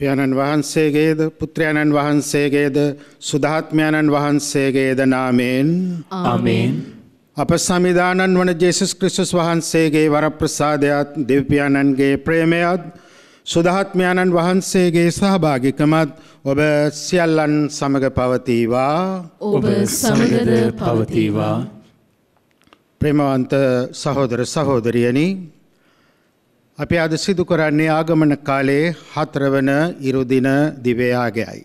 පියාණන් වහන්සේගේද පුත්‍රයාණන් වහන්සේගේද සුදාත්මයාණන් වහන්සේගේද නාමයෙන් ආමේන්. අප සමිදානන් වන ජේසුස් ක්‍රිස්තුස් වහන්සේගේ වරප්‍රසාදයත් දෙවියන්න්ගේ ප්‍රේමයත් සුදාත්මයාණන් වහන්සේගේ සහභාගිකමත් ඔබ සියල්ලන් සමග පවතිවා. ඔබ සමගද පවතිවා. ප්‍රේමවන්ත සහෝදර සහෝදරියනි, අපි අද සිදු කරන්නේ ආගමන කාලයේ 4 වන ඉරුදින දිවයාගයයි.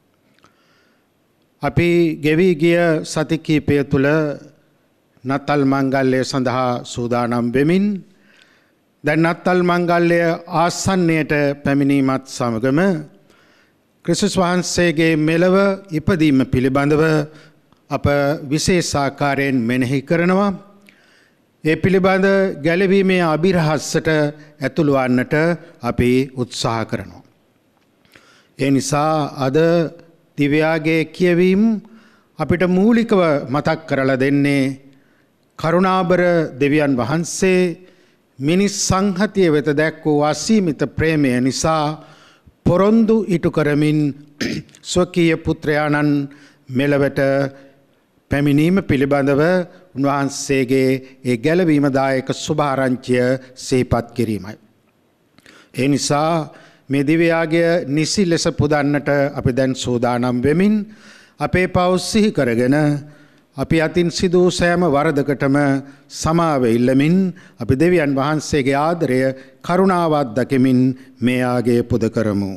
අපි ගෙවී ගිය සති කිහිපය තුළ නත්තල් මංගල්‍යය සඳහා සූදානම් වෙමින් දැන් නත්තල් මංගල්‍යය ආසන්නයට පැමිණීමත් සමගම ක්‍රිස්තුස් වහන්සේගේ මෙලව ඉපදීම පිළිබඳව අප විශේෂාකාරයෙන් මෙනෙහි කරනවා. ඒ පිළිබඳ ගැලවීමේ අභිරහස්සට ඇතුළු වන්නට අපි උත්සාහ කරනවා. ඒ නිසා අද දිවයාගේ කියවීම අපිට මූලිකව මතක් කරලා දෙන්නේ කරුණාබර දෙවියන් වහන්සේ මිනිස් සංහතිය වෙත දැක් වූ අසීමිත ප්‍රේමය නිසා පොරොන්දු ඉටු කරමින් ස්වකීය පුත්‍රයාණන් මෙලවට පැමිණීම පිළිබඳව උන්වහන්සේගේ ඒ ගැලවීමදායක සුභාරංචිය සිහිපත් කිරීමයි. ඒ නිසා මේ දිවයාගය නිසි ලෙස පුදන්නට අපි දැන් සූදානම් වෙමින් අපේ පව් සිහි කරගෙන අපි අතින් සිදු සෑම වරදකටම සමාව ඉල්ලමින් අපි දෙවියන් වහන්සේගේ ආදරය කරුණාවත් දකිමින් මේ ආගය පුද කරමු.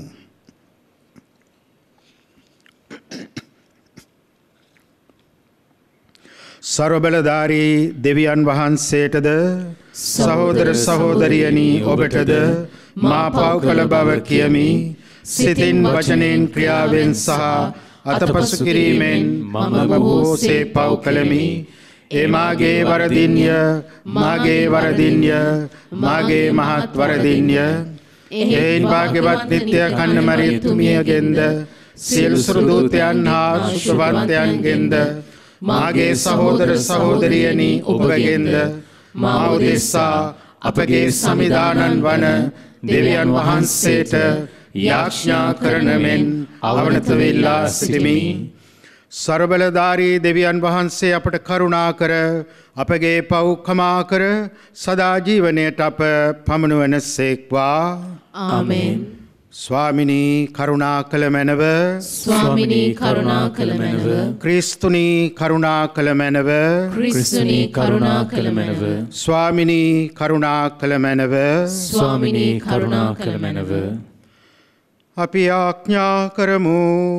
සර්වබලධාරී දෙවියන් වහන්සේටද සහෝදර සහෝදරියනි ඔබටද මා පව් කළ බව කියමි. සිතින් වචනෙන් ක්‍රියාවෙන් සහ අතපසු කිරීමෙන් මම බොහෝසේ පව් කළමි. ඒ මාගේ වරදින්ය, මාගේ වරදින්ය, මාගේ මහත් වරදින්ය. එයින් භාග්‍යවත් නිත්‍ය කන්නමරියතුමියගෙන්ද සියලු සුරදූතයන් හා සුභවන්තයන්ගෙන්ද මාගේ සහෝදර සහෝදරියනි ඔබගෙන්ද මා උදෙසා අපගේ සමිදානන් වන දෙවියන් වහන්සේට යාඥා කරන මෙන් අවනත වෙලා සිටිමි. සර්වබලධාරී දෙවියන් වහන්සේ අපට කරුණා කර අපගේ පව් කමා කර සදා ජීවනයට අප පමුණුවන සේක්වා. ආමේන්. ස්වාමිනී කරුණා කළ මැනව, ස්වාමිනී කරුණා කළ මැනව, ක්‍රිස්තුනී කරුණා කළ මැනව, ක්‍රිස්තුනී කරුණා කළ මැනව, ස්වාමිනී කරුණා කළ මැනව, ස්වාමිනී කරුණා කළ මැනව. අපි ආඥා කරමු.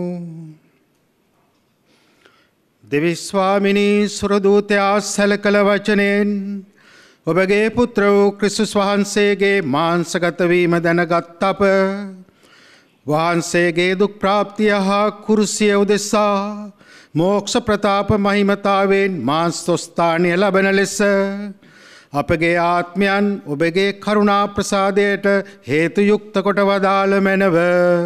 දෙවි ස්වාමිනී සුරදූතයා සැලකල වචනෙන් ඔබගේ පුත්‍ර වූ ක්‍රිස්තුස් වහන්සේගේ මාංශගත වීම දැනගත් අප වහන්සේගේ දුක් ප්‍රාප්තිය හා කුරුසිය උදෙසා මෝක්ෂ ප්‍රතාප මහිමතාවෙන් මාංශස්ථානය ලබන ලෙස අපගේ ආත්මයන් ඔබගේ කරුණා ප්‍රසාදයට හේතු යුක්ත කොට වදාළ මැනව.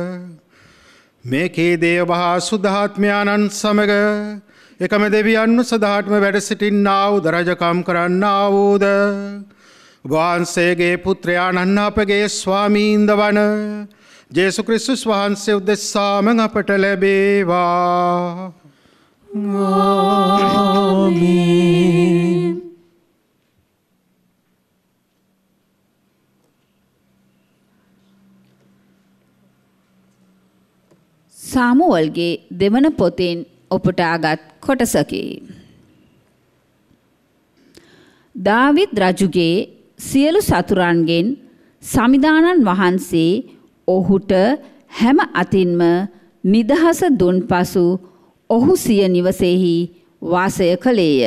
මේකේ දේව හා සුද්ධාත්මයාණන් සමග එකම දෙවියන්ව සදාටම වැඩ සිටින්නා වූ රජකම් කරන්නා වූද වහන්සේගේ පුත්‍රයාණන් අපගේ ස්වාමීන්ද වන ජේසු ක්‍රිස්තුස් වහන්සේ උදෙසාම අපට ලැබේවා. ආමේන්. සාමුවල්ගේ දෙවන පොතෙන් ඔපටාගත් කොටසකි. දාවිද් රජුගේ සියලු සතුරන්ගෙන් සමිදානන් වහන්සේ ඔහුට හැම අතින්ම නිදහස දුන් පසු ඔහු සිය නිවසේහි වාසය කළේය.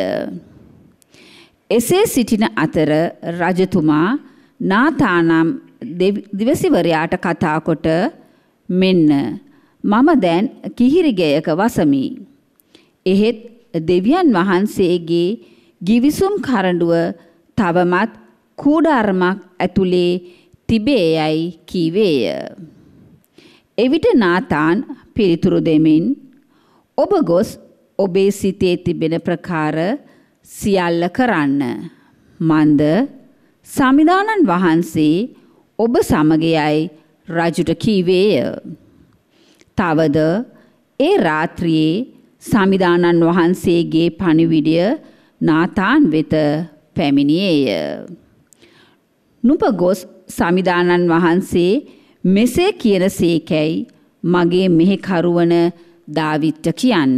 එසේ සිටින අතර රජතුමා නාතානම් දිවසිවරයාට කතා කොට මෙන්න මම දැන් කිහිරිගයක වසමි. එහෙත් දෙවියන් වහන්සේගේ ගිවිසුම් කරඬුව තවමත් කූඩාරමක් ඇතුලේ තිබේයයි කීවේය. එවිට නාතාන් පිළිතුරු දෙමින් ඔබ ගොස් ඔබේ සිතේ තිබෙන ප්‍රකාර සියල්ල කරන්න. මන්ද සමිදානන් වහන්සේ ඔබ සමගයයි රජුට කීවේය. තවද ඒ රාත්‍රියේ සමිදානන් වහන්සේගේ පණිවිඩය නාතාන් වෙත පැමිණියේය. නුඹ ගොස් සමිදානන් වහන්සේ මෙසේ කියන සේකැයි මගේ මෙහෙකරුවන දාවිත්ට කියන්න.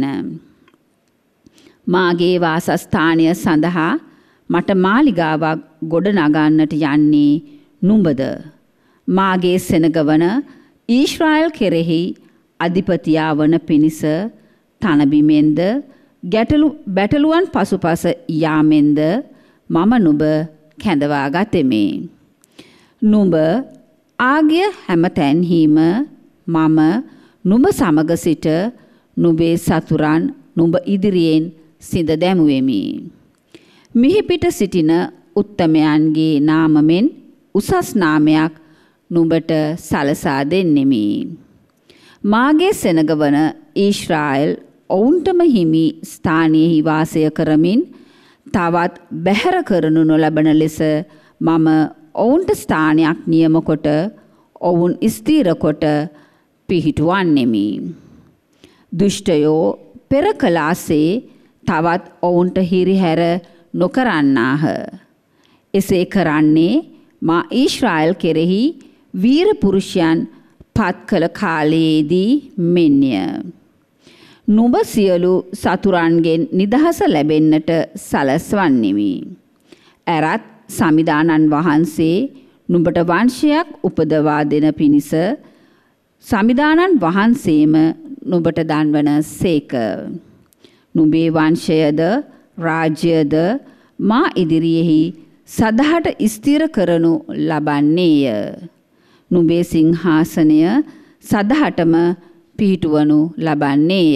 මාගේ වාසස්ථානය සඳහා මට මාලිගාවක් ගොඩ නගන්නට යන්නේ නුඹද. මාගේ සෙනගවන ඊශ්‍රායල් කෙරෙහි අධිපතියා වන පිණිස තනබිමෙන්ද බැටළුවන් පසුපස යාමෙන්ද මම නුඹ කැඳවා ගතෙමි. නුඹ ආගිය හැම තැන්හිම මම නුඹ සමග සිට නුඹේ සතුරන් නුඹ ඉදිරියෙන් සිඳ දැමුවෙමි. මිහිපිට සිටින උත්තමයන්ගේ නාමමෙන් උසස් නාමයක් නුඹට සලසා දෙන්නෙමි. මාගේ සෙනගවන ඊශ්‍රායල් ඔවුන්ටම හිමි ස්ථානයෙහි වාසය කරමින් තවත් බැහැර කරනු නොලබන ලෙස මම ඔවුන්ට ස්ථානයක් නියම කොට ඔවුන් ස්ථීර කොට පිහිටුවන්නෙමි. දුෂ්ටයෝ පෙර කලාසේ තවත් ඔවුන්ට හිරිහැර නොකරන්නාහ. එසේ කරන්නේ මා ඊශ්‍රායල් කෙරෙහි වීර පුරුෂයන් පත් කළ කාලයේදී මෙන්ය. නුඹ සියලු සතුරන්ගෙන් නිදහස ලැබෙන්නට සලස්වන්නෙමි. ඇරත් සමිදානන් වහන්සේ නුඹට වංශයක් උපදවා දෙන පිණිස සමිදානන් වහන්සේම නුඹට දන්වන සේක. නුඹේ වංශයද රාජ්‍යද මා ඉදිරියෙහි සදහට ස්ථිර කරනු ලබන්නේය. නුඹේ සිංහාසනය සදහටම පිහිටුවනු ලබන්නේය.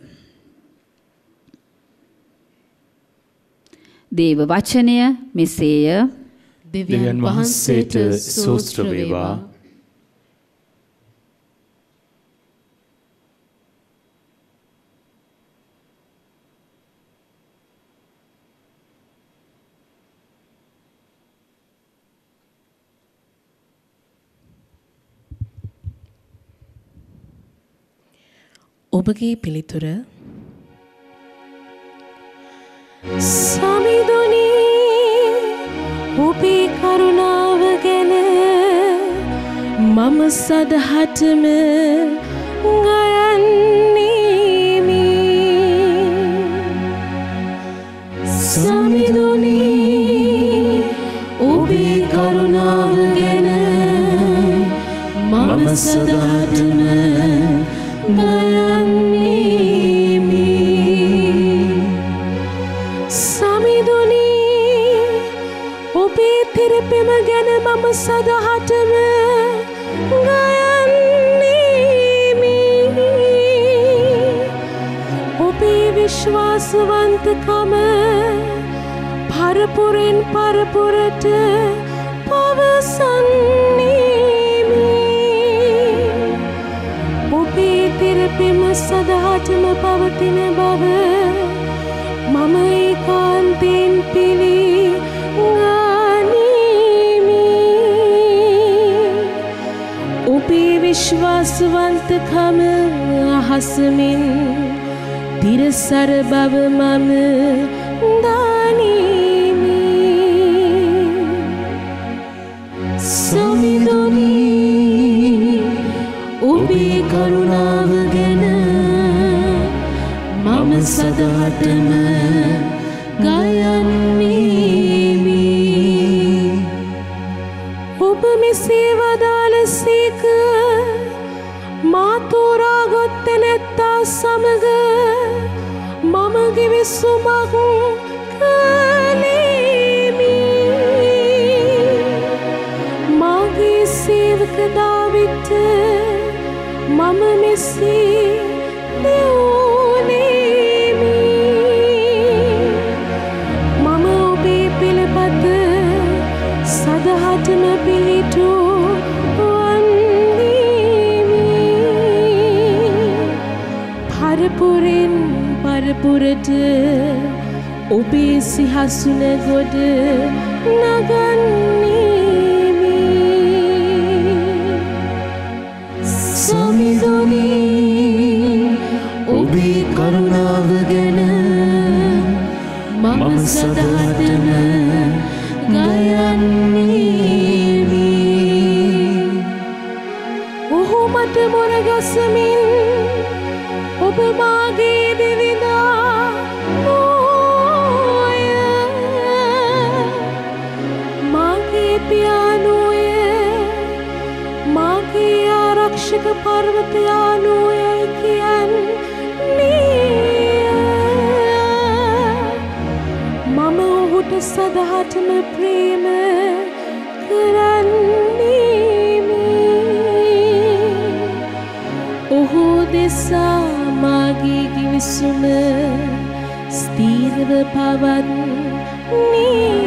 දේව වචනය මෙසේය. දෙවියන් වහන්සේට ස්තෝත්‍ර වේවා. ඔබගේ පිළිතුර සමිඳුනි ඔබේ කරුණාව ගැන මම සදහටම ගයන්නේමි. සමිඳුනි ඔබේ කරුණාව ගැන මම සදහටම ගයන්නේමි. සමිඳුනි ඔබේ තෙරපෙම ගැන මම සදහටම ගයන්නේමි. ඔබේ විශ්වාසවන්තකම පරපුරෙන් පරපුරට පවසන්නේමි. ඔබේ තෙරපෙම සදහටම පවතින බව මම ඒකාන්තයෙන් පිළිගනිමි. ඔබේ විශ්වාසවන්තකම අහසමින් තිරසර බව මම දනිමි. සමිඳුනි ඔබේ කරුණාව ගැන මම සදහටම ගයන්නේමි. ඔබ මෙසේ වදාළසේක මා තෝරාගත් නැත්තා සමග මම ගිවිසුමක් කළේමි. මාගේ සේවක දාවිත් මම මෙසේ දෙවුනේමි. මම ඔබේ පිළිපත සදහටම පිහිටුවන්නෙමි. පරපුරෙන් පරපුරට ඔබේ සිහසුන ගොඩ නගන්නෙමි. ගයන්නේමි ඔහු මට මොරගසමින් ඔබ මාගේ දෙවිඳා නෝය මාගේ පියානෝය මාගේ ආරක්ෂක පර්වතයානෝයයි කියන්නේ මම ඔහුට සදහටම ප්‍රේම කරන්නේමි ඔහු දෙසා මාගේ ගිවිසුම ස්ථීරව පවත්නේ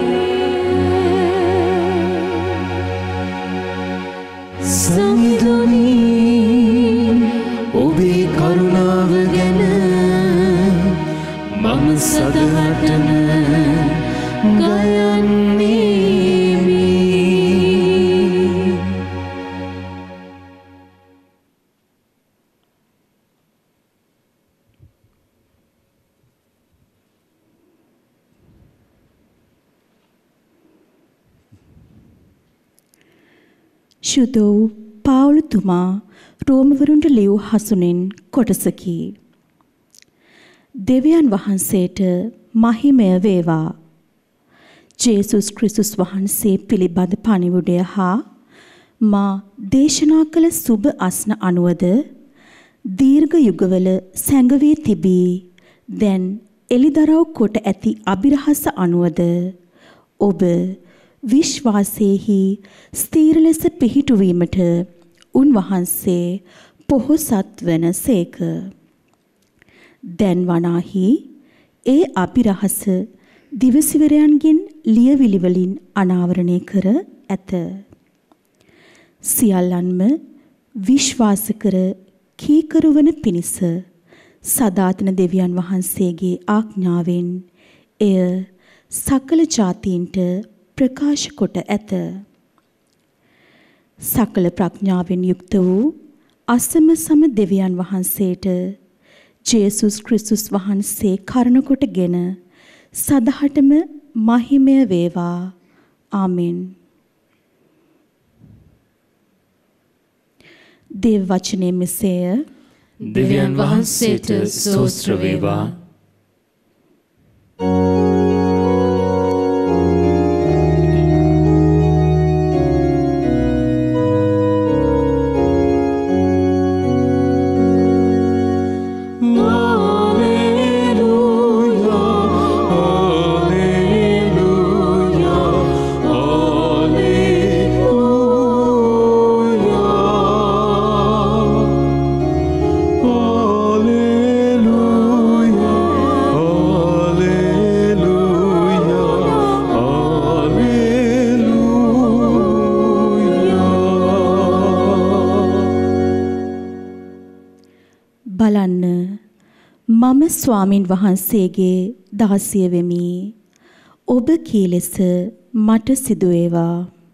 සමිඳුනි ඔබේ කරුණාව ගැන මම සදහටම ගයන්නේමි ශුද්ධ වූ පාවුලතුමා රෝමවරුන්ට ලියූ හසුනෙන් කොටසකි. දෙවියන් වහන්සේට මහිමය වේවා. ජේසුස් ක්‍රිස්තුස් වහන්සේ පිළිබඳ පණිවුඩය හා මා දේශනා කළ සුබ අස්න අනුවද දීර්ඝ යුගවල සැඟවී තිබී දැන් එළිදරව් කොට ඇති අභිරහස අනුවද ඔබ විශ්වාසයේහි ස්ථීර ලෙස පිහිටුවීමට උන්වහන්සේ පොහොසත් වන සේක. දැන් වනාහි ඒ අභිරහස දිවසිවරයන්ගෙන් ලියවිලි වලින් අනාවරණය කර ඇත. සියල්ලන්ම විශ්වාස කර කීකරු වන පිණිස සදාතන දෙවියන් වහන්සේගේ ආඥාවෙන් එය සකල ජාතීන්ට ප්‍රකාශ කොට ඇත. සකල ප්‍රඥාවෙන් යුක්ත වූ අසම සම දෙවියන් වහන්සේට ජේසුස් ක්‍රිස්තුස් වහන්සේ කරුණ කොටගෙන සදහටම මහිමය වේවා. ආමෙන්. දේව වචනේ මෙසේය. දෙවියන් වහන්සේට ස්තෝත්‍ර වේවා. බලන්න මම ස්වාමින් වහන්සේගේ දාසිය වෙමි. ඔබ කී ලෙස මට සිදු වේවා.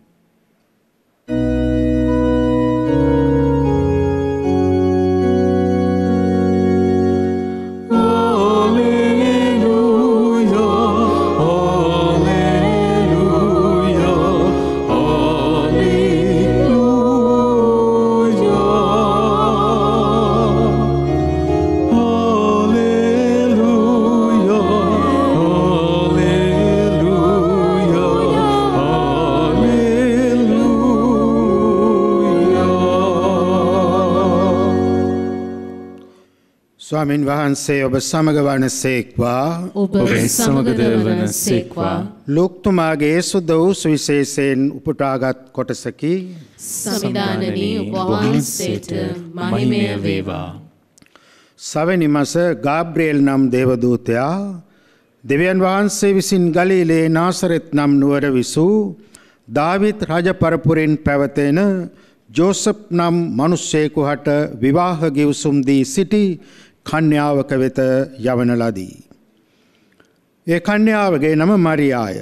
ස්වාමින් වහන්සේ ඔබ සමග වනසේක්වා. ඔබ සමගද වනසේක්වා. ලෝක්තුමාගේ සුද්ධ වූ සුවිශේෂයෙන් උපුටාගත් කොටසකි. සමිදානනී ඔබ වහන්සේට මහිමය වේවා. සවැනි මස ගාබ්‍රියෙල් නම් දේවදූතයා දෙවියන් වහන්සේ විසින් ගලීලේ නාසරෙත් නම් නුවර විසූ දාවිත් රජ පරපුරෙන් පැවතෙන ජෝසප් නම් මිනිසෙකු හට විවාහ ගිවිසුම් දී සිටි කන්‍යාවක වෙත යවන ලදී. ඒ කන්‍යාවගේ නම මරියාය.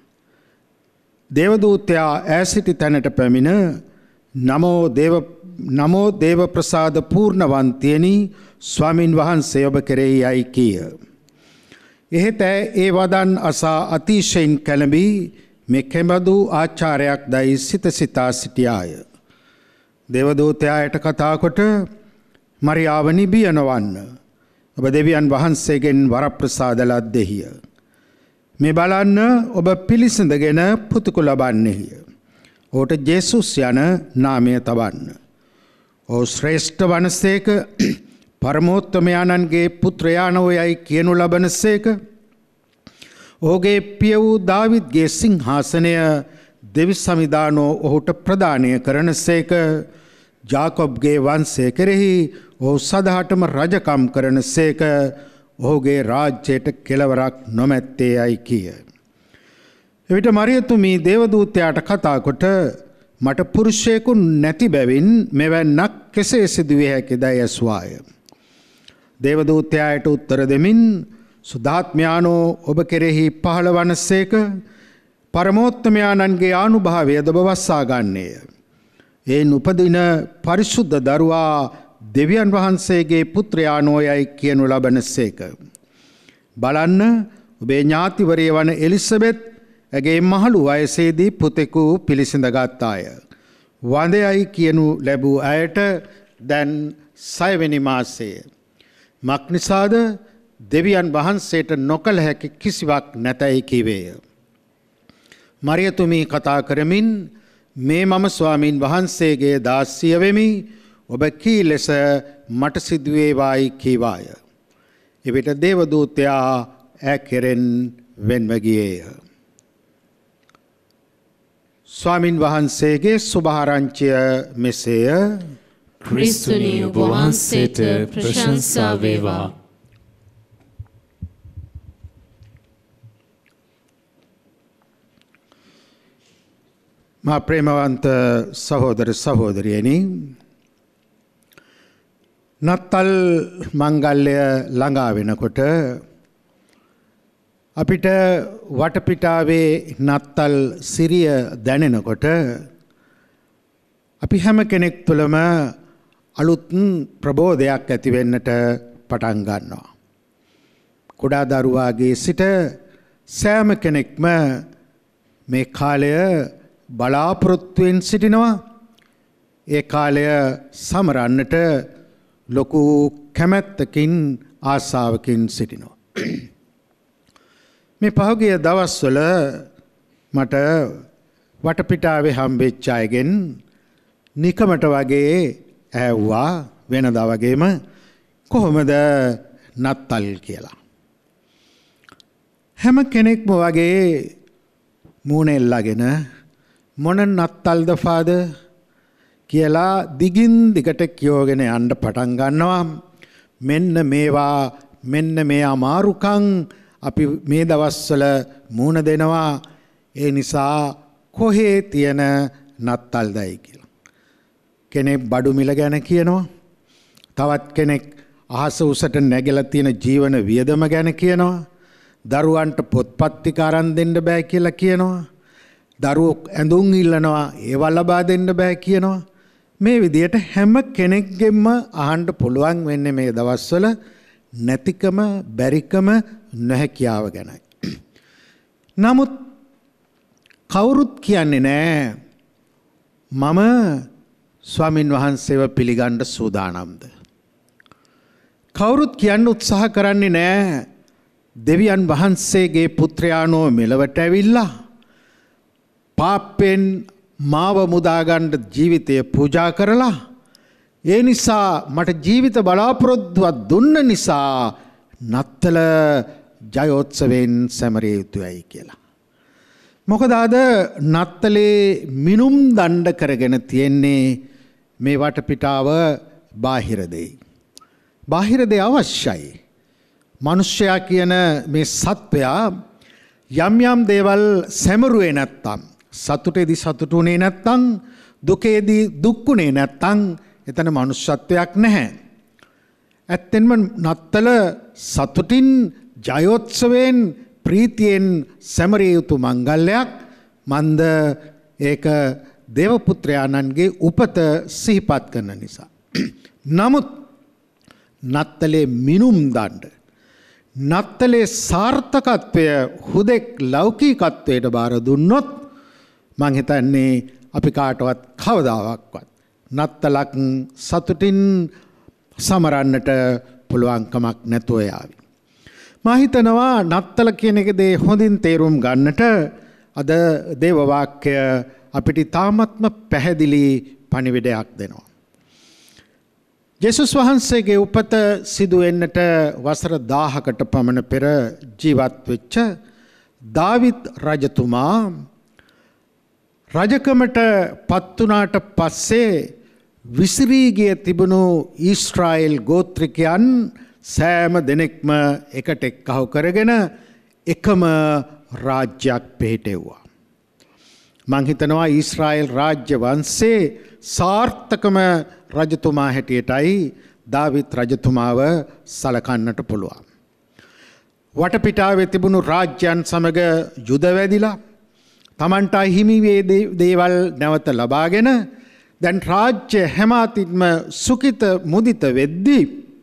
දේවදූතයා ඈ සිටි තැනට පැමිණ නමෝ දේව ප්‍රසාද පූර්ණවන්තියනි ස්වාමින් වහන්සේ ඔබ කෙරෙහි යයි කීය. එහෙත් ඒ වදන් අසා අතිශයින් කැළඹී මේ කෙබඳු ආචාරයක් දයි සිත සිතා සිටියාය. දේවදූතයාට කතා කොට මරියාව නිබිය නොවන්න. ඔබ දෙවියන් වහන්සේගෙන් වරප්‍රසාද ලද්දෙහිය. මේ බලන්න ඔබ පිළිසඳගෙන පුතුකු ලබන්නේය. ඔහුට ජේසුස් යන නාමය තබන්න. ඔහු ශ්‍රේෂ්ඨ වනසේක පරමෝත්තමයාණන්ගේ පුත්‍රයාණෝයයි කියනු ලබනසේක. ඔහුගේ පිය වූ දාවිද්ගේ සිංහාසනය දෙවි සමිදානෝ ඔහුට ප්‍රදානය කරනසේක. ජාකොබ්ගේ වංශය කෙරෙහි ඔහු සදහටම රජකම් කරනසේක. ඔහුගේ රාජ්‍යයට කෙලවරක් නොමැත්තේ යයි කිය. එවිට මරියතුමී දේවදූතයාට කතා කොට මට පුරුෂයෙකු නැති බැවින් මෙවැන්නක් කෙසේ සිදුවිය හැකිදැයි ඇසුවාය. දේවදූතයාට උත්තර දෙමින් සුද්ධාත්මයාණෝ ඔබ කෙරෙහි පහළ වනසේක. පරමෝත්තමයාණන්ගේ ආනුභාවයද ඔබ වස්සා ගන්නේය. එයින් උපදින පරිශුද්ධ දරුවා දෙවියන් වහන්සේගේ පුත්‍රයාණෝයයි කියනු ලබනසේක. බලන්න ඔබේ ඥාතිවරිය වන එලිසබෙත් ඇගේ මහලු වයසේදී පුතෙකු පිළිසිඳගත්තාය. වඳයයි කියනු ලැබූ අයට දැන් 6 වෙනි මාසයේ. මක්නිසාද දෙවියන් වහන්සේට නොකළ හැකි කිසිවක් නැතැයි කිවේය. මරියතුමී කතා කරමින් මේ මම ස්වාමීන් වහන්සේගේ දාසිය වෙමි. ඔබ කී ලෙස මට සිදුවේවායි කීවාය. එවිට දේවදූතයා ඈ කෙරෙන් වෙන්ව ගියේය. ස්වාමින් වහන්සේගේ සුභාරංචිය මෙසේය. ක්‍රිස්තුනි ඔබ වහන්සේට ප්‍රශංසා වේවා. මා ප්‍රේමවන්ත සහෝදර සහෝදරියනි, නත්තල් මංගල්‍ය ළඟා වෙනකොට අපිට වටපිටාවේ නත්තල් සිරිය දැනෙනකොට අපි හැම කෙනෙක් තුළම අලුත් ප්‍රබෝධයක් ඇති වෙන්නට පටන් ගන්නවා. කුඩා දරුවාගේ සිට සෑම කෙනෙක්ම මේ කාලය බලාපොරොත්තුවෙන් සිටිනවා. ඒ කාලය සමරන්නට ලොකු කැමැත්තකින් ආසාවකින් සිටිනවා. මේ පහුගිය දවස්වල මට වටපිටාවේ හම්බෙච්ච අයගෙන් නිකමට වගේ ඇහුවා වෙනදා වගේම කොහොමද නත්තල් කියලා. හැම කෙනෙක්ම වගේ මූණ එල්ලගෙන මොන නත්තල්ද ෆාදර් කියලා දිගින් දිගට කියෝගෙන යන්න පටන් ගන්නවා. මෙන්න මේවා මෙන්න මේ අමාරුකම් අපි මේ දවස්වල මූණ දෙනවා. ඒ නිසා කොහේ තියෙන නත්තල්දයි කියලා. කෙනෙක් බඩු මිල ගැන කියනවා. තවත් කෙනෙක් අහස උසට නැගලා තියෙන ජීවන වියදම ගැන කියනවා. දරුවන්ට පොත්පත් ටික අරන් දෙන්න බෑ කියලා කියනවා. දරුවෝ ඇඳුම් ඉල්ලනවා ඒවා ලබා දෙන්න බෑ කියනවා. මේ විදියට හැම කෙනෙක්ගෙම අහන්න පුළුවන් වෙන්නේ මේ දවස්වල නැතිකම, බැරිකම, නොහැකියාව ගැනයි. නමුත් කවුරුත් කියන්නේ නෑ මම ස්වාමින් වහන්සේව පිළිගන්න සූදානම්ද. කවුරුත් කියන්න උත්සාහ කරන්නේ නෑ දෙවියන් වහන්සේගේ පුත්‍රයාණෝ මෙලවට ඇවිල්ලා පාපෙන් මාව මුදාගන්න ජීවිතය පූජා කරලා ඒ නිසා මට ජීවිත බලාපොරොත්තුවක් දුන්න නිසා නත්තල ජයෝත්සවයෙන් සැමරිය යුතුයි කියලා. මොකද අද නත්තලේ මිනුම් දණ්ඩ කරගෙන තියෙන්නේ මේ වටපිටාව බාහිර දෙයි. බාහිර දේ අවශ්‍යයි. මිනිසයා කියන මේ සත්වයා යම් යම් දේවල් සැමරුවේ නැත්තම්, සතුටේදී සතුටුුනේ නැත්තම්, දුකේදී දුක්ුනේ නැත්තම් එතන මනුෂ්‍යත්වයක් නැහැ. ඇත්තෙන්ම නත්තල සතුටින් ජයෝත්සවයෙන් ප්‍රීතියෙන් සැමරිය යුතු මංගල්‍යයක්. මන්ද ඒක දේවපුත්‍රයාණන්ගේ උපත සිහිපත් කරන නිසා. නමුත් නත්තලේ මිනුම් දණ්ඩ, නත්තලේ සාර්ථකත්වය හුදෙක් ලෞකිකත්වයට බාර දුන්නොත් මං හිතන්නේ අපි කාටවත් කවදාවක්වත් නත්තලක් සතුටින් සමරන්නට පුළුවන්කමක් නැතුව යාවි. මා හිතනවා නත්තල කියන එක දේ හොඳින් තේරුම් ගන්නට අද දේව වාක්‍ය අපිට තාමත්ම පැහැදිලි පණිවිඩයක් දෙනවා. යේසුස් වහන්සේගේ උපත සිදු වෙන්නට වසර 1000කට පමණ පෙර ජීවත් වෙච්ච දාවිත් රජතුමා රජකමට පත් වුණාට පස්සේ විසිරී ගිය තිබුණු ඊශ්‍රායෙල් ගෝත්‍රිකයන් සෑම දෙනෙක්ම එකට එක්කහු කරගෙන එකම රාජ්‍යයක් පිහිටෙව්වා. මං හිතනවා ඊශ්‍රායෙල් රාජ්‍ය වංශයේ සාර්ථකම රජතුමා හැටියටයි දාවිත් රජතුමාව සලකන්නට පුළුවන්. වටපිටාවේ තිබුණු රාජ්‍යයන් සමග යුද වැදිලා තමන්ට අහිමි වේ දේවල් නැවත ලබාගෙන දැන් රාජ්‍ය හැම අතින්ම සුඛිත මුදිත වෙද්දී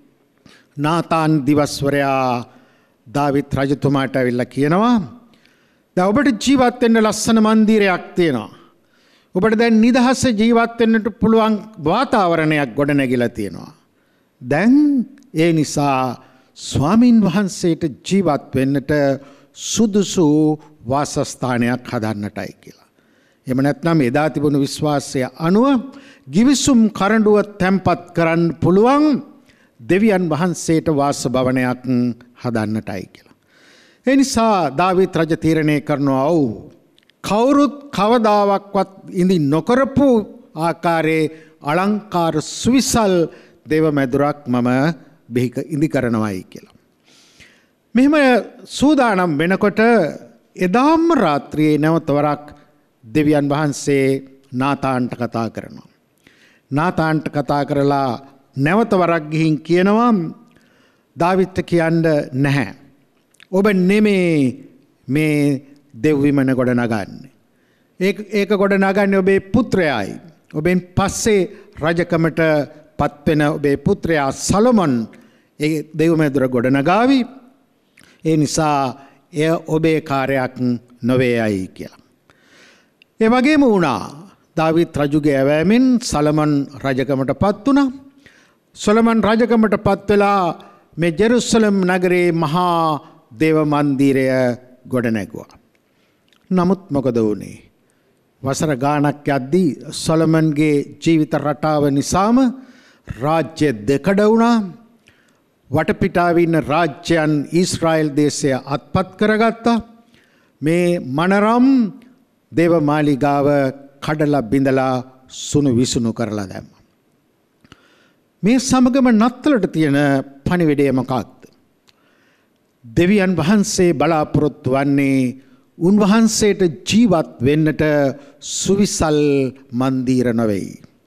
නාතාන් දිවස්වරයා දාවිත් රජතුමාට ඇවිල්ලා කියනවා දැන් ඔබට ජීවත් වෙන්න ලස්සන මන්දිරයක් තියෙනවා. ඔබට දැන් නිදහස ජීවත් වෙන්නට පුළුවන් වාතාවරණයක් ගොඩනැගිලා තියෙනවා. දැන් ඒ නිසා ස්වාමින් වහන්සේට ජීවත් වෙන්නට සුදුසු වාසස්ථානයක් හදන්නටයි කියලා. එහෙම නැත්නම් එදා තිබුණු විශ්වාසය අනුව ගිවිසුම් කරඬුව තැන්පත් කරන්න පුළුවන් දෙවියන් වහන්සේට වාස භවනයක් හදන්නටයි කියලා. ඒ නිසා දාවිත් රජ තීරණය කරනවා ඔව් කවුරුත් කවදාවත් ඉඳි නොකරපු ආකාරයේ අලංකාර සුවිසල් දේව මැදුරක් මම ඉදි කරනවායි කියලා. මෙහෙම සූදානම් වෙනකොට එදාම රාත්‍රියේ නැවත වරක් දෙවියන් වහන්සේ නාතාන්ට කතා කරනවා. නාතාන්ට කතා කරලා නැවත වරක් ගිහින් කියනවා දාවිත්ට කියන්න නැහැ. ඔබ නෙමේ මේ දෙව්විමන ගොඩ නගන්නේ. ඒක ගොඩ නගන්නේ ඔබේ පුත්‍රයායි. ඔබෙන් පස්සේ රජකමට පත්වෙන ඔබේ පුත්‍රයා සලොමොන් ඒ දෙව්මැදුර ගොඩ නගාවි. ඒ නිසා එය ඔබේ කාර්යයක් නොවේයයි කියලා. ඒ වගේම වුණා දාවිත් රජුගේ ඇවෑමෙන් සලොමොන් රජකමට පත් වුණා. සොලොමන් රජකමට පත් වෙලා මේ ජෙරුසලම් නගරේ මහා දේව මන්දිරය ගොඩ නැගුවා. නමුත් මොකද වුණේ? වසර ගාණක් යද්දී සොලොමන්ගේ ජීවිත රටාව නිසාම රාජ්‍ය දෙකඩ වුණා. වටපිටාවේ ඉන්න රාජ්‍යයන් ඊශ්‍රායෙල් දේශය අත්පත් කරගත්තා. මේ මනරම් දේව මාලිගාව කඩලා බිඳලා සුණු විසුණු කරලා දැම්මා. මේ සමගම නත්තලට තියෙන පණිවිඩය මොකක්ද? දෙවියන් වහන්සේ බලාපොරොත්තු වන්නේ උන්වහන්සේට ජීවත් වෙන්නට සුවිසල් මන්දිර නොවේයි.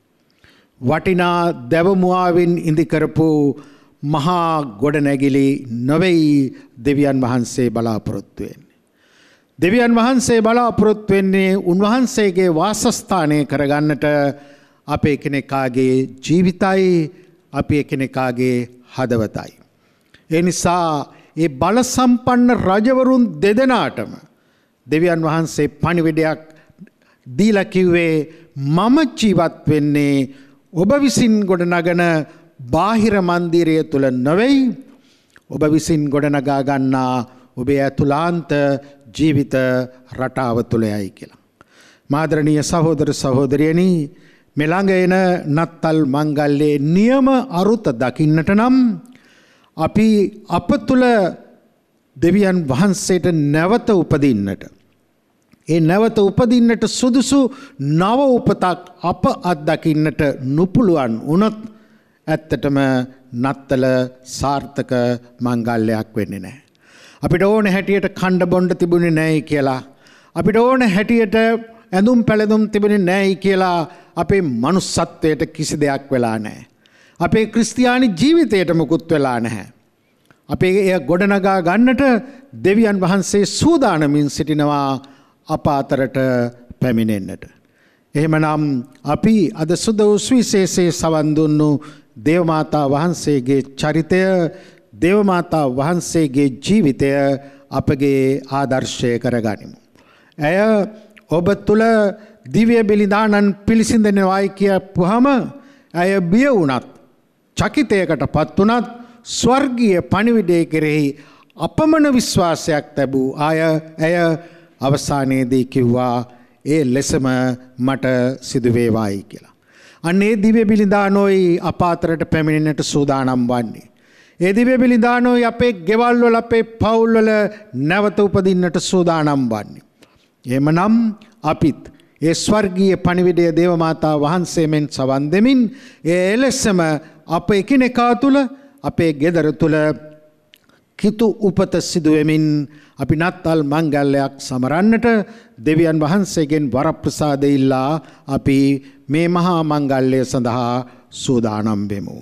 වටිනා දැවමුවාවෙන් ඉදි කරපු මහා ගොඩනැගිලි නොවේයි දෙවියන් වහන්සේ බලාපොරොත්තු වෙන්නේ. දෙවියන් වහන්සේ බලාපොරොත්තු වෙන්නේ උන්වහන්සේගේ වාසස්ථානය කරගන්නට අපේ එකිනෙකාගේ ජීවිතයි අපේ එකිනෙකාගේ හදවතයි. ඒ නිසා ඒ බල සම්පන්න රජවරුන් දෙදෙනාටම දෙවියන් වහන්සේ පණිවිඩයක් දීලා කිව්වේ මම ජීවත් වෙන්නේ ඔබ විසින් ගොඩනගන බාහිර මන්දිරය තුල නොවේයි. ඔබ විසින් ගොඩනගා ගන්නා ඔබේ අතුලාන්ත ජීවිත රටාව තුලයි කියලා. මාදරණීය සහෝදර සහෝදරියනි, මෙළඟ එන නත්තල් මංගල්‍යයේ නියම අරුත දකින්නට නම් අපි අප තුල දෙවියන් වහන්සේට නැවත උපදින්නට, ඒ නැවත උපදින්නට සුදුසු නව උපතක් අප අත්දකින්නට නුපුළුවන් වුණොත් ඇත්තටම නත්තල සාර්ථක මංගල්‍යයක් වෙන්නේ නැහැ. අපිට ඕන හැටියට කණ්ඩ බොණ්ඩ තිබුණේ නැයි කියලා, අපිට ඕන හැටියට ඇඳුම් පැළඳුම් තිබුණේ නැයි කියලා අපේ මනුස්සත්වයට කිසි දෙයක් වෙලා නැහැ. අපේ ක්‍රිස්තියානි ජීවිතයට මුකුත් වෙලා නැහැ. අපේ එය ගොඩනගා ගන්නට දෙවියන් වහන්සේ සූදානමින් සිටිනවා අප අතරට පැමිණෙන්නට. එහෙමනම් අපි අද සුවිශේෂයේ සවන් දුන්නු දේවමාතා වහන්සේගේ චරිතය, දේවමාතා වහන්සේගේ ජීවිතය අපගේ ආදර්ශය කරගනිමු. ඇය ඔබ තුළ දිව්‍ය බලිදානන් පිළිසිඳනවායි කියපුවහම ඇය බිය වුණත් චකිතයකට පත් වුණත් ස්වර්ගීය පණිවිඩය කෙරෙහි අපමණ විශ්වාසයක් ලැබූ ඇය අවසානයේදී කිව්වා ඒ ලෙසම මට සිදු වේවායි කියලා. අන්නේ දිව්‍ය බලිදානෝයි අප අතරට පැමිණෙන්නට සූදානම් වන්නේ. ඒ දිව්‍ය බලිදානෝයි අපේ ගෙවල් වල අපේ පවුල් වල නැවත උපදින්නට සූදානම් වන්නේ. එහෙමනම් අපිත් ඒ ස්වර්ගීය පණිවිඩය දේව මාතා වහන්සේමෙන් සවන් දෙමින් ඒ එලෙසම අප එකිනෙකා තුල අපේ ගෙදර තුල කිතු උපත සිදුවෙමින් අපි නත්තල් මංගල්‍යයක් සමරන්නට දෙවියන් වහන්සේගෙන් වරප්‍රසාදය ඉල්ලා අපි මේ මහා මංගල්‍යය සඳහා සූදානම් වෙමු.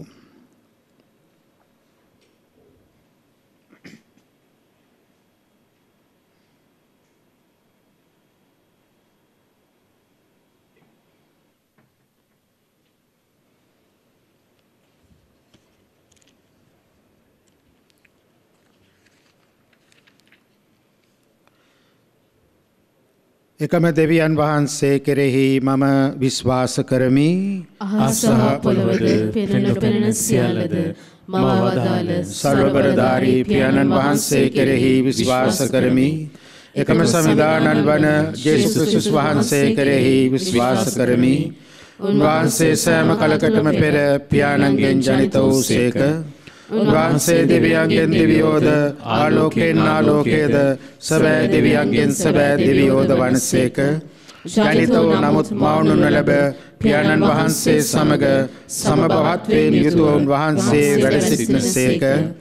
එකම දෙවියන් වහන්සේ කෙරෙහි මම විශ්වාස කරමි. අහස පොළොවද පෙනෙන පෙනෙන සියල්ලද මම වදාළ සර්වබලධාරී පියාණන් වහන්සේ කෙරෙහි විශ්වාස කරමි. එකම සංවිධානන් වන ජේසුස් ක්‍රිස්තුස් වහන්සේ කෙරෙහි විශ්වාස කරමි. උන්වහන්සේ සෑම කලකටම පෙර පියාණන්ගෙන් ජනිත වූසේක. උන්වහන්සේ දෙවියන්ගෙන් දෙවියෝද ආලෝකයෙන් ආලෝකයේද සැබෑ දෙවියන්ගෙන් සැබෑ දෙවියෝද වනසේක. ජනිත වූ නමුත් මවුනු නොලැබ පියාණන් වහන්සේ සමග සමභවත්වයෙන් යුතුව උන්වහන්සේ වැඩ සිටිනසේක.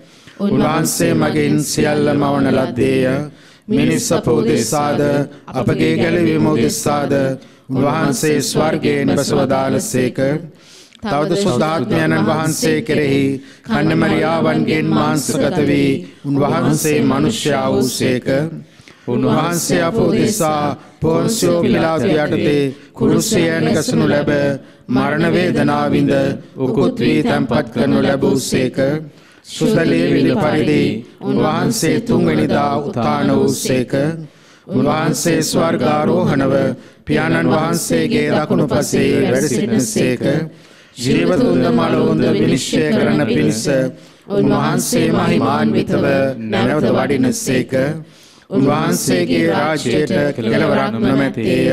උන්වහන්සේ මගින් සියල්ල මවන ලද්දේය. මිනිස් අප උදෙසාද අපගේ ගැලවීම උදෙසාද උන්වහන්සේ ස්වර්ගයෙන් බසවදාළසේක. තවද සුද්ධාත්මයන්න් වහන්සේ කෙරෙහි කන්‍යමරියාවන්ගෙන් මාංශගත වී උන්වහන්සේ මනුෂ්‍යයා වූසේක. උන්වහන්සේ අප උදෙසා පොන්සියෝ පිලාතු යටතේ කුරුසයෙන් ගසනු ලැබ මරණ වේදනා විඳ උකුත් වී තැන්පත් කරනු ලැබූසේක. සුසලේ විල පරිදි උන්වහන්සේ තුන්වෙනිදා උත්ථාන වූසේක. උන්වහන්සේ ස්වර්ගාරෝහණව පියාණන් වහන්සේගේ දකුණු පසේ වැඩ සිටිනසේක. ජීවතුන්ද මලවුන්ද විනිශ්චය කරන පිණිස උන්වහන්සේ මහිමාන්විතව නැවත වඩිනසේක. උන්වහන්සේගේ රාජ්‍යයට කෙලවරක් නොමැත්තේය.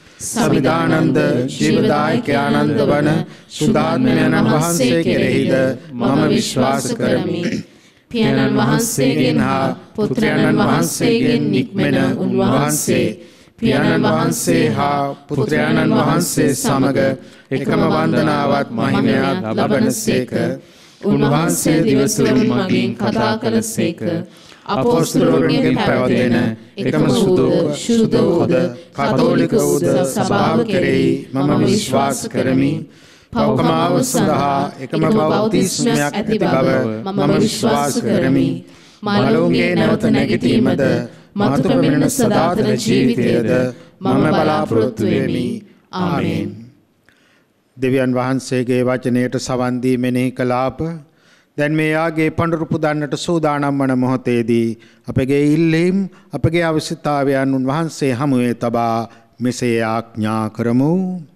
සවිදානන්ද ජීවදායකයානන්ද වන සුද්ධාත්මයන්න් වහන්සේ කෙරෙහිද මම විශ්වාස කරමි. පියාණන් වහන්සේගෙන් හා පුත්‍රයන්න් වහන්සේගෙන් නික්මෙන උන්වහන්සේ පියාණන් වහන්සේ හා පුත්‍රයන්න් වහන්සේ සමග එකම වන්දනාවත් මහිමයක් ලබනසේක. උන්වහන්සේ දිවසුරුන් මගින් කතා කළසේක. අපොස්තලයන්ගෙන් පැවතෙන එකම සුදු හොද කතෝලික උද සභාව කෙරෙහි මම විශ්වාස කරමි. පවකමාව සඳහා එකම බෞතිස්මයක් ඇති බව මම විශ්වාස කරමි. මලවුන්ගේ නැවත නැගිටීමද මතු පැමිණෙන සදාතන ජීවිතයද මම බලාපොරොත්තු වෙමි. ආමේන්. දෙවියන් වහන්සේගේ වචනයට සවන් දී මෙනෙහි කළාප දැන් මේ යාගේ පඬුරු පුදන්නට සූදානම් වන මොහොතේදී අපගේ ඉල්ලීම් අපගේ අවශ්‍යතාවයන් උන්වහන්සේ හමුවේ තබා මෙසේ ආඥා කරමු.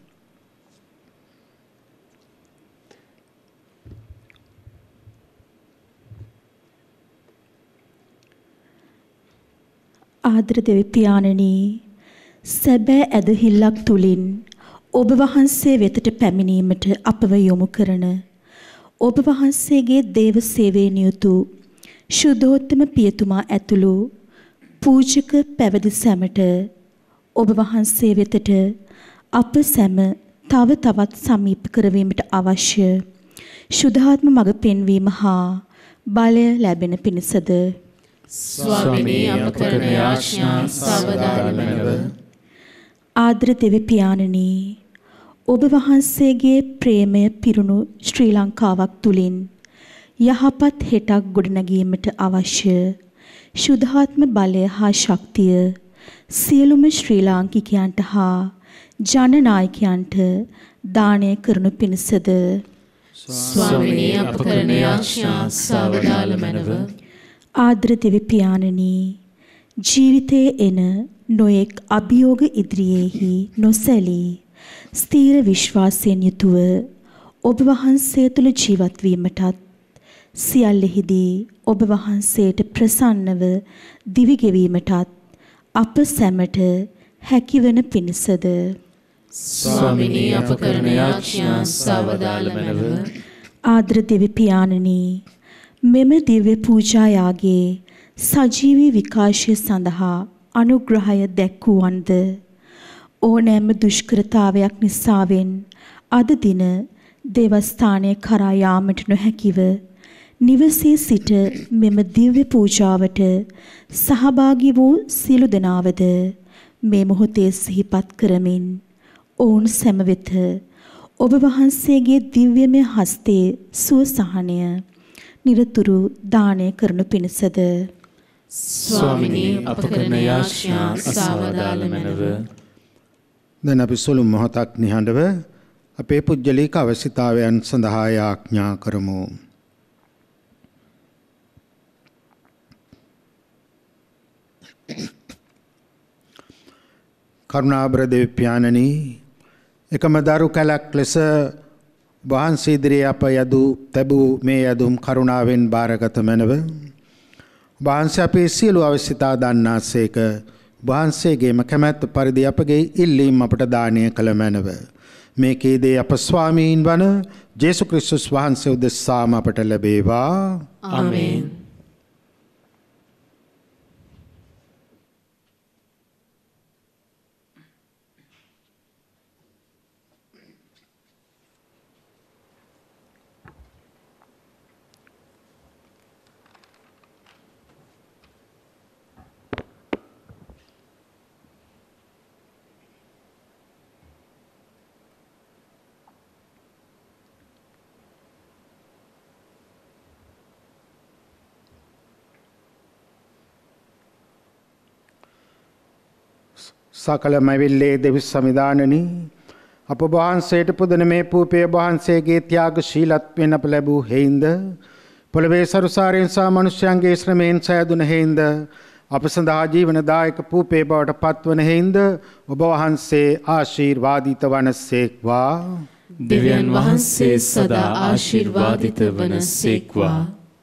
ආදර දෙවි පියාණනි, සැබෑ ඇදහිල්ලක් තුලින් ඔබ වහන්සේ වෙතට පැමිණීමට අපව යොමු කරන ඔබ වහන්සේගේ දේව සේවයේ නියුතු ශුද්ධෝත්තම පියතුමා ඇතුළු පූජක පැවිදි සැමට ඔබ වහන්සේ වෙතට අප සැම තව තවත් සමීප කරවීමට අවශ්‍ය ශුද්ධාත්ම මඟ පෙන්වීම හා බලය ලැබෙන පිණිසද ස්වාමිනී අප කරන යාඥා සවදානමව. ආදර දෙවි පියාණනි, ඔබ වහන්සේගේ ප්‍රේමය පිරුණු ශ්‍රී ලංකාවක් තුලින් යහපත් හෙටක් ගොඩනැගීමට අවශ්‍ය ශුද්ධාත්ම බලය හා ශක්තිය සියලුම ශ්‍රී ලාංකිකයන්ට හා ජනනායකයන්ට දානය කරනු පිණිසද ස්වාමිනී අප කරන යාඥා සවදානමව. ආදර දෙවි පියාණනි, ජීවිතයේ එන නොයෙක් අභියෝග ඉදිරියේහි නොසැලී ස්ථීර විශ්වාසයෙන් යුතුව ඔබ වහන්සේ තුළ ජීවත් වීමටත් සියල්ලෙහිදී ඔබ වහන්සේට ප්‍රසන්නව දිවි ගෙවීමටත් අප සැමට හැකිවන පිණිසද ස්වාමිනී අප කරන යාඥා සවදාළ මැනව. ආදර දෙවි පියාණනි, මෙම දිව්‍ය පූජා යාගයේ සජීවී විකාශය සඳහා අනුග්‍රහය දැක්වුවන්ද ඕනෑම දුෂ්කරතාවයක් නිසාවෙන් අද දින දේවස්ථානය කරා යාමට නොහැකිව නිවසේ සිට මෙම දිව්‍ය පූජාවට සහභාගී වූ සියලු දෙනාවද මේ මොහොතේ සිහිපත් කරමින් ඔවුන් සැම වෙත ඔබ වහන්සේගේ දිව්‍යමය හස්තයේ සුවසහනය නිරතුරු දානය කරනු පිණිසද ස්වාමිනී අප කරන යාඥා සවදාළ මැනව. දැන් අපි සුළු මොහොතක් නිහඬව අපේ පුජ්‍යලික අවශ්‍යතාවයන් සඳහා යාඥා කරමු. කරුණාබර දෙවි පියාණනි, එකම දරු කැලක් ලෙස වහන්සේ ඉදිරියේ අප තැබූ මේ යදුම් කරුණාවෙන් බාරගත මැනව. වහන්සේ අපේ සියලු අවශ්‍යතා දන්නාසේක වහන්සේගේම කැමැත්ත පරිදි අපගේ ඉල්ලීම් අපට දානය කළ මැනව. මේකේදී අප ස්වාමීන් වන ජේසු ක්‍රිස්තුස් වහන්සේ උදෙසාම අපට ලැබේවා. ආමේන්. සකල මැවිල්ලේ දෙවි සමිදානනි, අප වහන්සේට පුදන මේ පූපේ වහන්සේගේ ත්‍යාගශීලත්වයෙන් අප ලැබූ හේින්ද පොළවේ සරුසාරයෙන් සහ මනුෂ්‍යයන්ගේ ශ්‍රමයෙන් සෑදුන හේින්ද අප සඳහා ජීවනදායක පූපේ බවට පත්වන හේින්ද ඔබ වහන්සේ ආශිර්වාදිත වනසේක්වා. දෙවියන් වහන්සේ සදා ආශිර්වාදිත වනසේක්වා.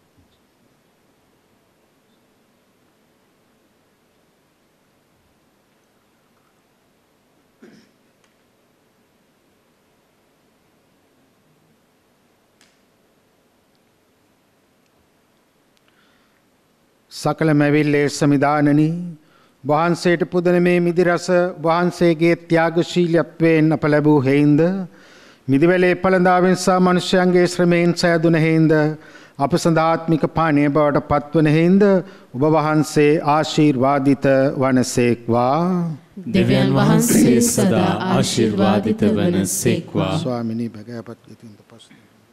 සකල මැවිල්ලේ සමිදානනි, වහන්සේට පුදන මේ මිදිරස වහන්සේගේ ත්‍යාගශීලීත්වයෙන් අප ලැබූ හේින්ද මිදිවැලේ පළඳාවෙන් සහ මනුෂ්‍යයන්ගේ ශ්‍රමයෙන් සෑදුන හේින්ද අප සඳාත්මික පානය බවට පත්වන හේින්ද ඔබ වහන්සේ ආශිර්වාදිත වනසේක්වා. දෙවියන් වහන්සේ සදා ආශිර්වාදිත වනසේක්වා. ස්වාමිනී භගයපත් ගිතින්ද පස්ස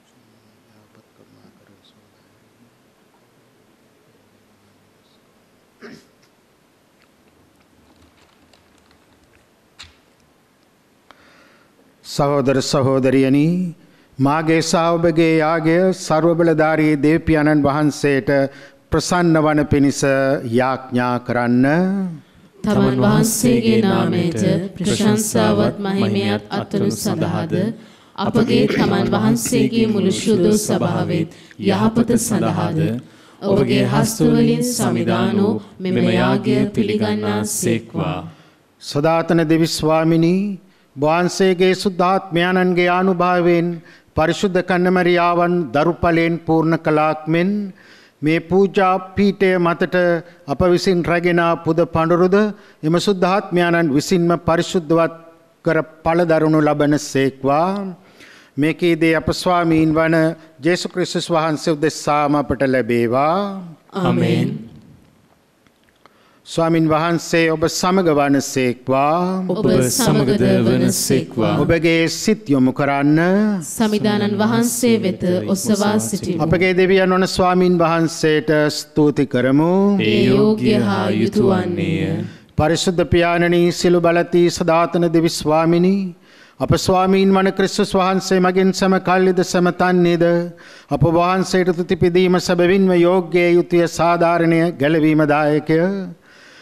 සහෝදර සහෝදරියනි, මාගේ සහ ඔබගේ යාගය සර්ව බලධාරී දේව්පියාණන් වහන්සේට ප්‍රසන්න වන පිණිස යාඥා කරන්න. තමන් වහන්සේගේ නාමයට ප්‍රශංසාවත් මහිමයත් අත්වනු සඳහාද අපගේ තමන් වහන්සේගේ මුළු ශුද්ධ සභාවෙත් යහපත සඳහාද ඔබගේ හස්තවලින් සමිදාන වූ මෙම යාගය පිළිගන්නා සේක්වා. සදාතන දෙවි ස්වාමිනී, වහන්සේගේ සුද්ධාත්මයන්ගේ ආනුභාවයෙන් පරිශුද්ධ කන්නමරියාවන් දරුපලෙන් පූර්ණ කළාක් මෙන් මේ පූජා පීඨය මතට අප විසින් රැගෙන පුද පඬුරුද එම සුද්ධාත්මයන් විසින්ම පරිශුද්ධවත් කර ඵල දරුණු ලබන සේක්වා. මේකේදී අප ස්වාමීන් වන ජේසු ක්‍රිස්තුස් වහන්සේ උදෙසාම අපට ලැබේවා. ආමේන්. ස්වාමින් වහන්සේ ඔබ සමග වනසේක්වා. ඔබ සමගද වනසේක්වා. ඔබගේ සිත් යොමු කරන්න. සමිදානන් වහන්සේ වෙත ඔසවා සිටිමු. අපගේ දෙවියන් වන ස්වාමින් වහන්සේට ස්තුති කරමු. ඒ යෝග්‍ය හා යුතු වන්නේය. පරිශුද්ධ පියාණනි, සිළු බලති සදාතන දෙවි ස්වාමිනී, අප ස්වාමීන් වන ක්‍රිස්තුස් වහන්සේ මගින් සම කල්ලිද සමතන්නේද අප වහන්සේට තුති පිදීම සැබවින්ම යෝග්‍ය යුතුය සාධාරණය ගැලවීම දායකය.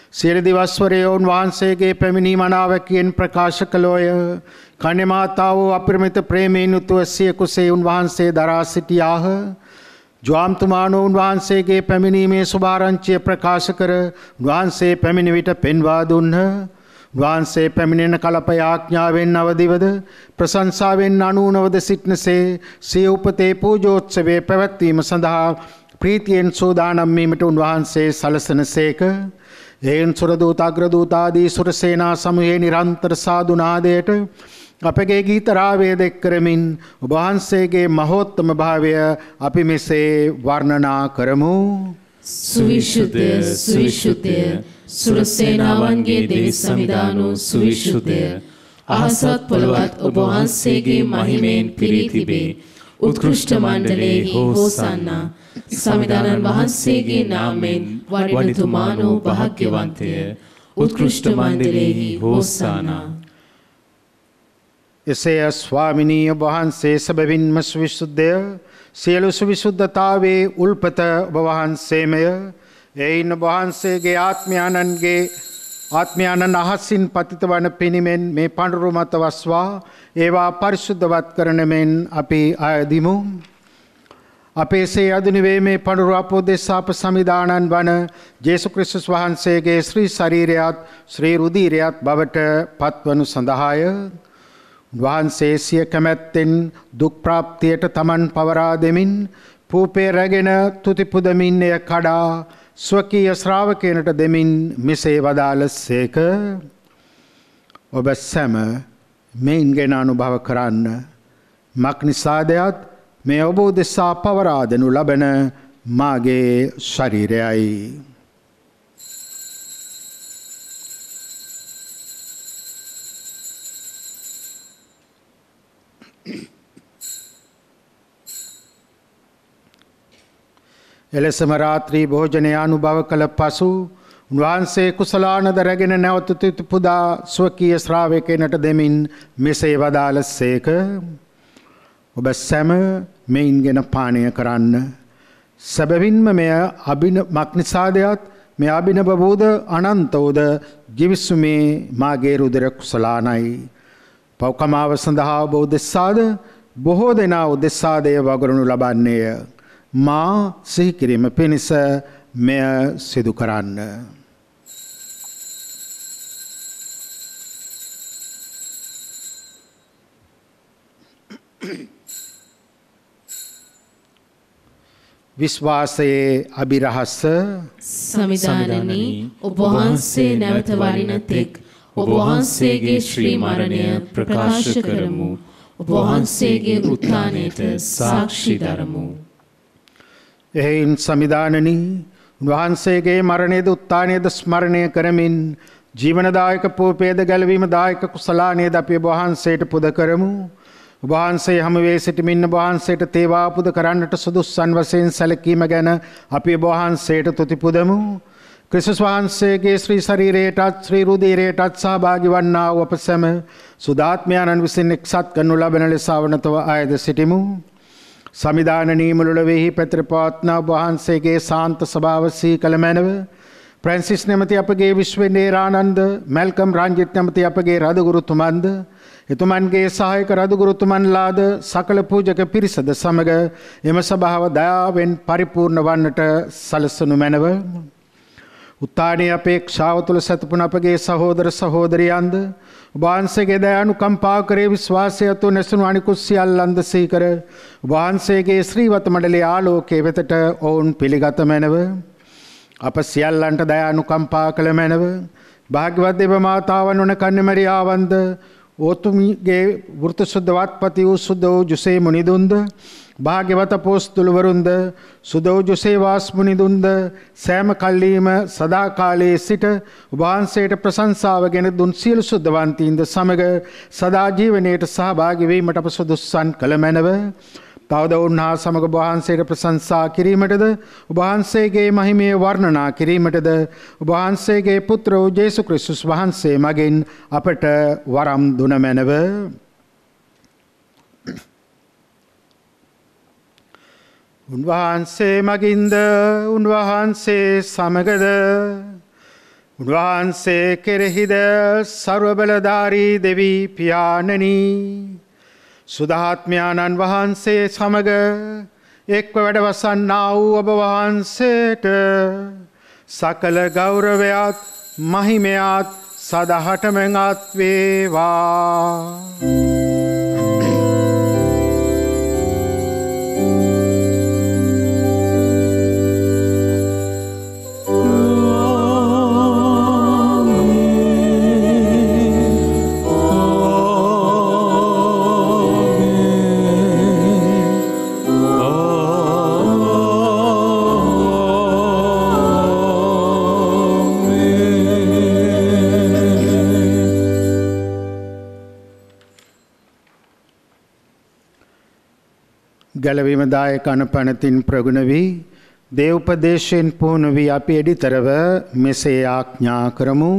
සියලු දිවස්වරයේ උන්වහන්සේගේ පැමිණීම අනාවැකියෙන් ප්‍රකාශ කළෝය. කන්‍ය මාතාව අපරිමිත ප්‍රේමයෙන් යුතුව සිය කුසේ උන්වහන්සේ දරා සිටියාහ. ජ්වාම්තුමානෝ උන්වහන්සේගේ පැමිණීමේ සුභාරංචිය ප්‍රකාශ කර උන්වහන්සේ පැමිණි විට පෙන්වා දුන්හ. උන්වහන්සේ පැමිණෙන කලප යාඥාවෙන් අවදිවද ප්‍රශංසාවෙන් අනුනවද සිටනසේ සිය උපතේ පූජෝත්සවයේ පැවැත්වීම සඳහා ප්‍රීතියෙන් සූදානම් වීමට උන්වහන්සේ සලසනසේක. එයින් සුරදූත අග්‍රදූතාදී සුරසේනා සමූහයේ නිරන්තර සාදුනාදයට අපගේ ගීත රාවේද කරමින් ඔබ වහන්සේගේ මහෝත්තම භාවය අපි මෙසේ වර්ණනා කරමු. සුවිශුද්ධ සුවිශුද්ධ සුරසේනාවන්ගේ දෙවි සමිදානු සුවිශුද්ධ අහසත් පොළවත් ඔබ වහන්සේගේ මහිමයෙන් පිරී තිබේ. උත්කෘෂ්ඨ මණ්ඩලයේ හෝසන්නා සමිදානන් වහන්සේගේ නාමයෙන් වඩිනතුමානෝ භාග්‍යවන්තය. උත්කෘෂ්ඨ මණ්ඩලයේ හෝසන්නා. එසේ ස්වාමිනී වහන්සේ සැබවින්ම සවිසුද්ධය. සියලු සවිසුද්ධතාවේ උල්පත ඔබ වහන්සේමය. එයින් ඔබ වහන්සේගේ ආත්මයානන් අහසින් පතිත වන පිණිමෙන් මේ පඬුරු මත වස්වා ඒවා පරිශුද්ධවත් කරන මෙන් අපි අයදිමු. අපේ සේ අදුනිවේ මේ පඬුරු අපෝදෙස්සාප සමිදානන් වන ජේසු ක්‍රිස්තුස් වහන්සේගේ ශ්‍රී ශරීරයත් ශ්‍රී රුධීරයත් බවට පත්වනු සඳහාය. වහන්සේ සිය කැමැත්තෙන් දුක් ප්‍රාප්තියට තමන් පවරා දෙමින් පූපේ රැගෙන තුති පුදමින් එය කඩා ස්වකීය ශ්‍රාවකයනට දෙමින් මෙසේ වදාළසේක. ඔබ සැම මෙයින් ගෙන අනුභව කරන්න. මක්නිසාදයත් මේ ඔබ උදෙසා පවරා දෙනු ලබන මාගේ ශරීරයයි. එලෙසම රාත්‍රී භෝජනය අනුභව කළ පසු උන්වහන්සේ කුසලානද රැගෙන නැවත තුති පුදා ස්වකීය ශ්‍රාවකයනට දෙමින් මෙසේ වදාළසේක. ඔබ සැම මෙයින් ගෙන පානය කරන්න. සැබවින්ම මෙය මක්නිසාදයත් මේ අභිනව වූද අනන්තවද ගිවිසුමේ මාගේ රුධිර කුසලානයි. පව්කමාව සඳහා ඔබ උදෙසාද බොහෝ දෙනා උදෙසාදය වගරනු ලබන්නේය. මා සිහි කිරීම පිණිස මෙය සිදු කරන්න. විශ්වාසයේ අභිරහස. සමිදානනි ඔබ වහන්සේ නැවත වරිණ තෙක් ඔබ වහන්සේගේ ශ්‍රී මරණය ප්‍රකාශ කරමු. ඔබ වහන්සේගේ උත්ථානයට සාක්ෂි දරමු. එහෙයින් සමිදානනි උන්වහන්සේගේ මරණයද උත්ථානයද ස්මරණය කරමින් ජීවනදායක පූපේද ගැලවීම දායක කුසලානයද අපි ඔබ වහන්සේට පුද කරමු. ඔබ වහන්සේ හමුවේ සිටමින් ඔබ වහන්සේට තේවා පුද කරන්නට සුදුස්සන් වශයෙන් සැලකීම ගැන අපි ඔබ වහන්සේට තුති පුදමු. ක්‍රිස්තුස් වහන්සේගේ ශ්‍රී ශරීරයටත් ශ්‍රී රුධීරයටත් සහභාගී වන්නා වූ අප සැම සුදාත්මයන්න් විසින් එක්සත් කරනු ලබන ලෙස අවනතව අයද සිටිමු. සමිදානනී මුළුලවෙහි පැතිර පවත්නා වහන්සේගේ සාන්ත ස්වභාව සිහි කළ මැනව ප්‍රැන්සිස් නැමැති අපගේ විශ්වනේරානන්ද මැල්කම් රංජිත් නැමැති අපගේ රදගුරුතුමන්ද එතුමන්ගේ සහායක රදගුරුතුමන්ලාද සකල පූජක පිරිසද සමග එම සභාව දයාවෙන් පරිපූර්ණ වන්නට සලසනු මැනව. උත්ථානයේ අපේක්ෂාව තුළ සැතපුණ අපගේ සහෝදර සහෝදරියන්ද වහන්සේගේ දයානුකම්පා කරේ විශ්වාසය තුළ නැසුණු අනිකුත් සියල්ලන්ද සීකර වහන්සේගේ ශ්‍රීවත මඩලේ ආලෝකයේ වෙතට ඔවුන් පිළිගත මැනව. අප සියල්ලන්ට දයානුකම්පා කළ මැනව. භාග්‍යවත් දේව මාතාවන් වන කන්‍යමරියාවන්ද ඕතුමිගේ වෘත සුද්ධවත්පති වූ සුද්ධ වූ ජුසේ මුනිදුන්ද භාග්‍යවත අපොස්තුලවරුන්ද සුද්ධ වූ ජුසේවාස් මුනිදුන්ද සෑම කල්ලීම සදාකාලයේ සිට වහන්සේට ප්‍රශංසාව ගෙන දුන් සියලු සුද්ධවන්තීන්ද සමග සදා ජීවනයේට සහභාගී වීමට අප සුදුස්සන් කළ මැනව. තවද උන්හා සමග වහන්සේට ප්‍රශංසා කිරීමටද වහන්සේගේ මහිමය වර්ණනා කිරීමටද වහන්සේගේ පුත්‍ර වූ ජේසු ක්‍රිස්තුස් වහන්සේ මගින් අපට වරම් දුන මැනව. උන්වහන්සේ මගින්ද උන්වහන්සේ සමගද උන්වහන්සේ කෙරෙහිද සර්වබලධාරී දෙවී පියාණනි සුදාත්මයාණන් වහන්සේ සමග එක්ව වැඩවසන්නා වූ ඔබ වහන්සේට සකල ගෞරවයත් මහිමයත් සදහටමත් වේවා. ගැලවීමදායක අනපනතින් ප්‍රගුණ වී දේවපදේශයෙන් පුහුණු වී අපි එඩිතරව මෙසේ ආඥා කරමු.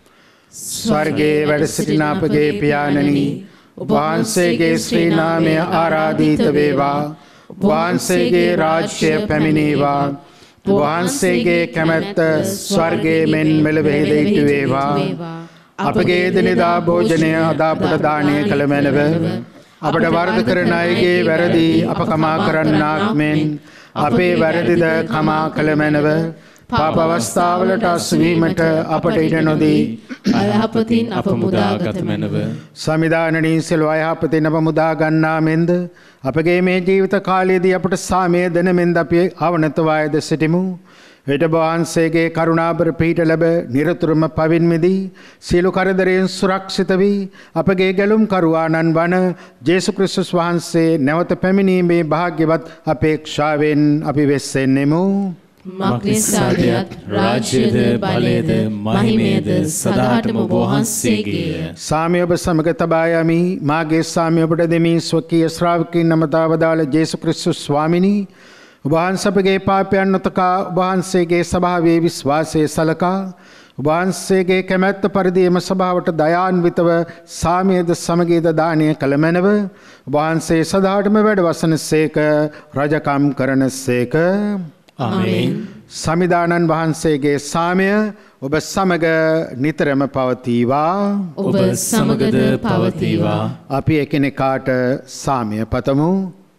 ස්වර්ගයේ වැඩ සිටින අපගේ පියාණනි ඔබ වහන්සේගේ ශ්‍රී නාමය ආරාධිත වේවා. ඔබ වහන්සේගේ රාජ්‍ය පැමිණේවා. ඔබ වහන්සේගේ කැමැත්ත ස්වර්ගයේ මෙන් මෙලොවෙහිද ඉටු වේවා. අපගේ එදිනෙදා භෝජනය අද අපට දානය කළ මැනව අපට වරද කරන අයගේ වැරදි අප කමා කරන්නාක් මෙන් අපේ වැරදිද කමා කළ මැනව. පාප අවස්ථාවලට අස්වීමට අපට ඉඩ නොදී අයහපතින් අප මුදාගත මැනව. සමිධානනී සියලු අයහපතින් අප මුදා ගන්නා මෙන්ද අපගේ මේ ජීවිත කාලයේදී අපට සාමය දෙන මෙන්ද අපි අවනතවායද සිටිමු. වෙට වහන්සේගේ කරුණාබර පිහිට ලැබ නිරතුරුම පවින් මිදී සියලු කරදරයෙන් සුරක්ෂිත වී අපගේ ගැලුම් කරුවාණන් වන ජේසු ක්‍රිස්තුස් වහන්සේ නැවත පැමිණීමේ භාග්‍යවත් අපේක්ෂාවෙන් අපි වෙස්සෙන්නෙමු. මක්නිසාදයත් රාජ්‍යද බලයද මහිමයද සදාටම ඔබ වහන්සේගේය. සාමය ඔබ සමග තබා යමි. මාගේ සාමය ඔබට දෙමි. ස්වකීය ශ්‍රාවකයන් නමතා වදාළ ජේසු ක්‍රිස්තුස් ස්වාමිනී ඔබ වහන්සේගේ පාපයන් නොතකා ඔබ වහන්සේගේ ස්වභාවයේ විශ්වාසයේ සලකා ඔබ වහන්සේගේ කැමැත්ත පරිදි එම සභාවට දයාන්විතව සාමයේද සමගීද දානය කළ මැනව. ඔබ වහන්සේ සදාටම වැඩ වසනසේක රජකම් කරනසේක. ආමේන්. සමිදානන් වහන්සේගේ සාමය ඔබ සමග නිතරම පවතිවා. ඔබ සමගද පවතිවා. අපි එකිනෙකාට සාමය පතමු.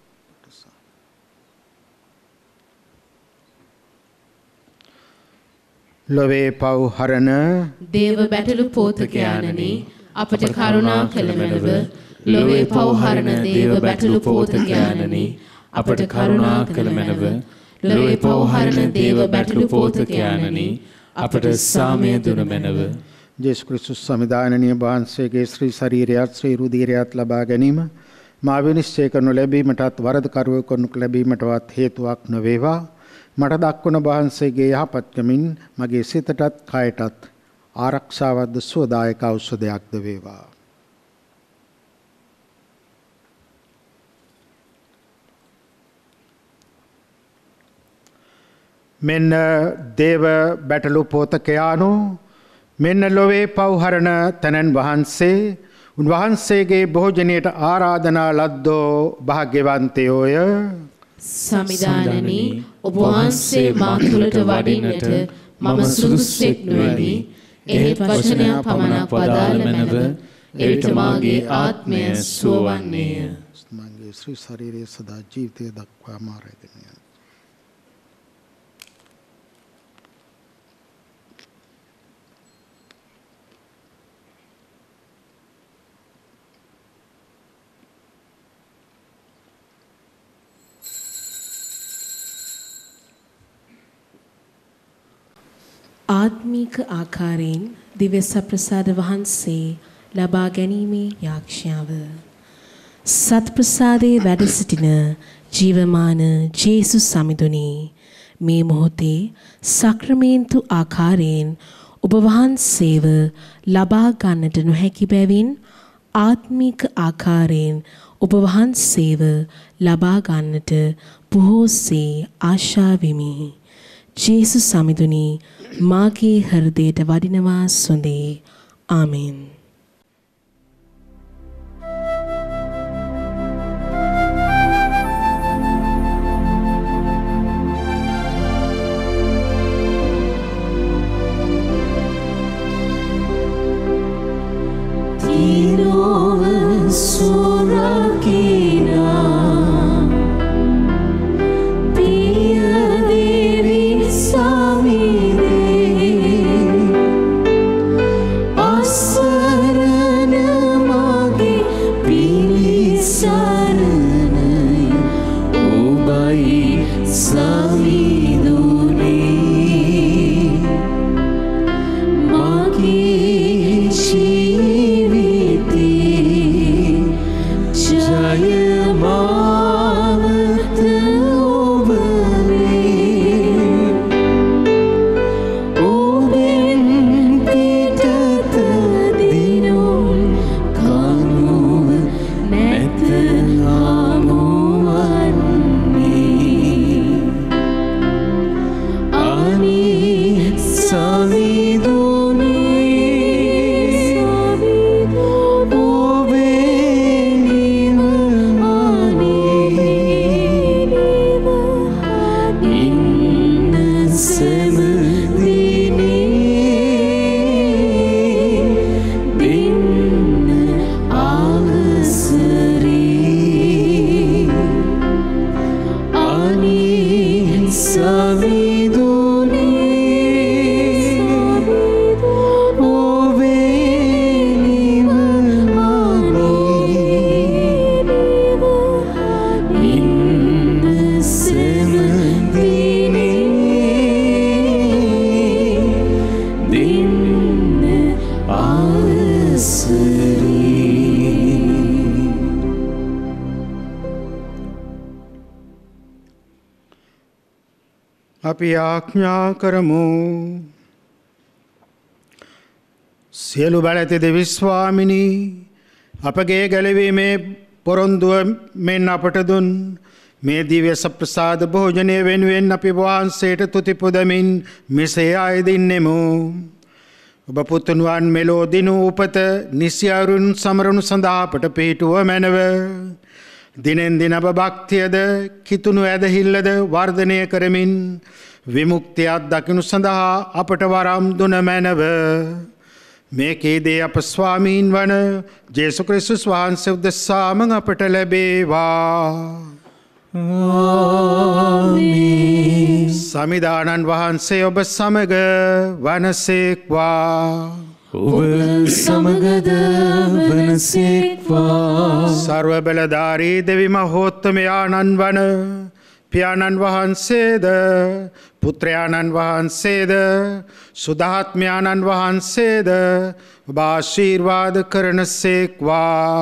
ලොවේ පව් හරණ දේව බැටළු පෝතකයාණනි අපට කරුණා කළ මැනව. ලොවේ පව් හරණ දේව බැටළු පෝතකයාණනි අපට කරුණා කළ මැනව. ලොවේ පව් හරණ දේව බැටළු පෝතකයාණනි අපට සාමය දුන මැනව. ජේසු ක්‍රිස්තුස් සමිදානනීය වහන්සේගේ ශ්‍රී ශරීරයත් ශ්‍රී රුධිරයත් ලබා ගැනීම මා විනිශ්චය කරනු ලැබීමටත් වරදකරුවෙකු කරනු ලැබීමටවත් හේතුවක් නොවේවා. මට දක්වන වහන්සේගේ යහපත්කමින් මගේ සිතටත් කයටත් ආරක්ෂාවක්ද සුවදායක ඖෂධයක්ද වේවා. මෙන්න දේව බැටළු පෝතකයාණෝ මෙන්න ලොවේ පව්හරණ තැනන් වහන්සේ උන්වහන්සේගේ භෝජනයට ආරාධනා ලද්දෝ භාග්‍යවන්තයෝය. සමිදානනි ඔබ වහන්සේ මා තුළට වඩින්නට මම සුදුස්සෙක් නොවෙමි. එහෙත් වචනයක් පමණක් වදාළ මැනව එවිට මාගේ ආත්මය සුවවන්නේය. මගේ ශ්‍රී ශරීරයේ සදා ජීවිතය දක්වා මාරයදනය. ආත්මීක ආකාරයෙන් දිව්‍ය සප්‍රසාද වහන්සේ ලබා ගැනීමේ යාක්ෂාව. සත්ප්‍රසාදයේ වැඩ සිටින ජීවමාන ජේසුස් සමිඳුනි මේ මොහොතේ සක්‍රමේන්තු ආකාරයෙන් ඔබ වහන්සේව ලබා ගන්නට නොහැකි බැවින් ආත්මීක ආකාරයෙන් ඔබ වහන්සේව ලබා ගන්නට බොහෝසේ ආශා වෙමි. ජේසුස් සමිඳුනි මාගේ හෘදයට වඩිනවා සොඳේ. ආමෙන්. අපි ආඥා කරමු. සියලු බල ඇති දෙවි ස්වාමිනී, අපගේ ගැලවීමේ පොරොන්දුව මෙන් අපට දුන් මේ දිව්‍ය සප්‍රසාද භෝජනය වෙනුවෙන් අපි වහන්සේට තුති පුදමින් මෙසේ ආයදින්නෙමු. ඔබ පුතුණුවන් මෙලෝ දිනු උපත නිසියරුන් සමරනු සඳහා අපට පිහිටුව මැනව. දිනෙන් දින ඔබ භක්තියද කිතුණු ඇදහිල්ලද වර්ධනය කරමින් විමුක්තියක් දකිනු සඳහා අපට වරම් දුන මැනව. මේකේදී අප ස්වාමීන් වන ජේසු ක්‍රිස්තුස් වහන්සේ උදෙසාම අපට ලැබේවා. ආමේන්. සමිදානන් වහන්සේ ඔබ සමග වනසේක්වා. ඔබ සමගද වනසේක්වා. සර්ව බලධාරී දෙවි මහෝත්තමයාණන් වන පියාණන් වහන්සේද පුත්‍රයාණන් වහන්සේද සුදාත්මයාණන් වහන්සේද ඔබ ආශීර්වාද කරනසේක්වා.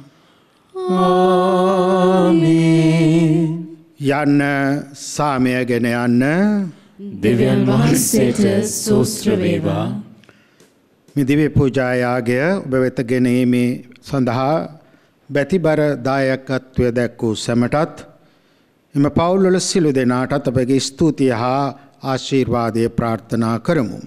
ආමේන්. යන්න සාමයගෙන යන්න. දෙවියන් වහන්සේට ස්තෝත්‍ර වේවා. මේ දිව්‍ය පූජායාගය ඔබ වෙත ගෙනීමේ සඳහා බැතිබර දායකත්වය දැක්වූ සැමටත් එම පවුල්වල සිළු දෙනාටත් අපගේ ස්තුතිය හා ආශීර්වාදය ප්‍රාර්ථනා කරමු.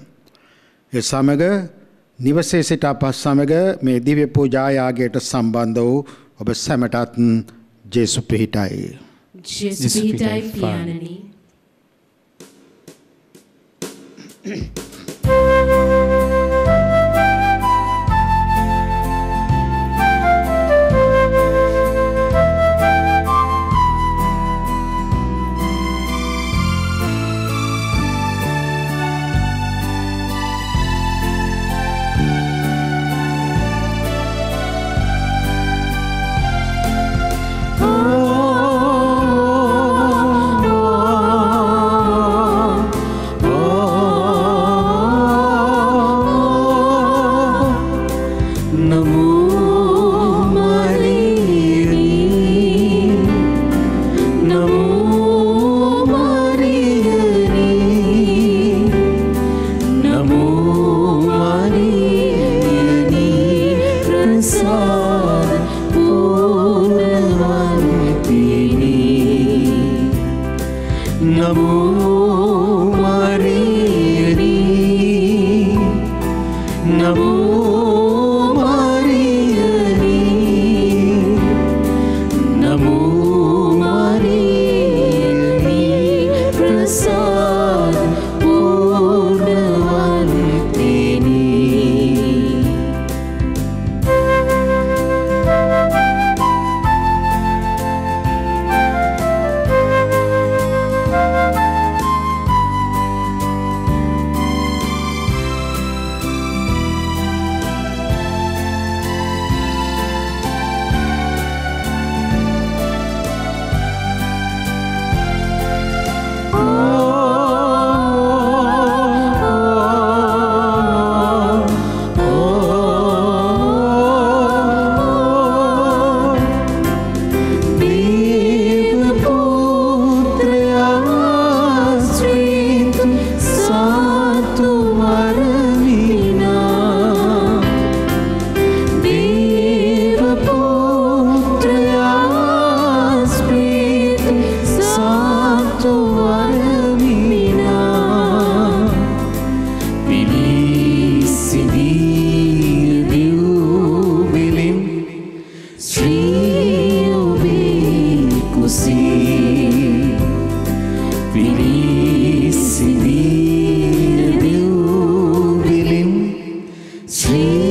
ඒ සමග නිවසේ සිට අප සමග මේ දිව්‍ය පූජායාගයට සම්බන්ධ වූ ඔබ සැමටත් ජේසු පිහිටයි. ජේසු පිහිටයි පියාණනි.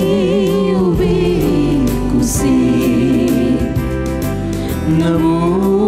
Namo